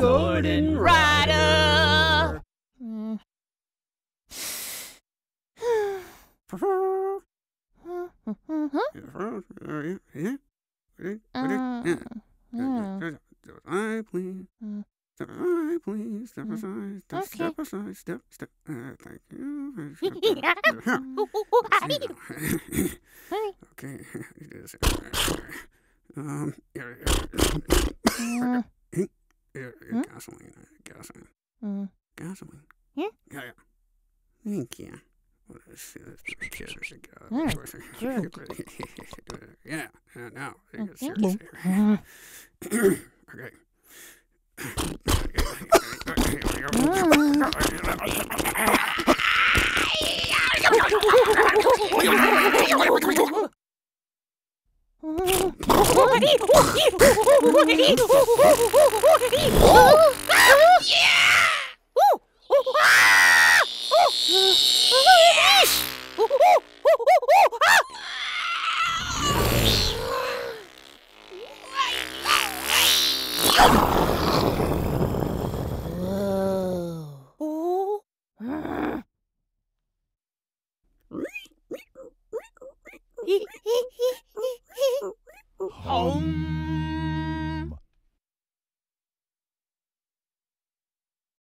Gordon Rider. I please. I please step aside, step aside, step. Thank you. Okay. Gasoline. Yeah. Thank you. Yeah. Now. Okay. Home.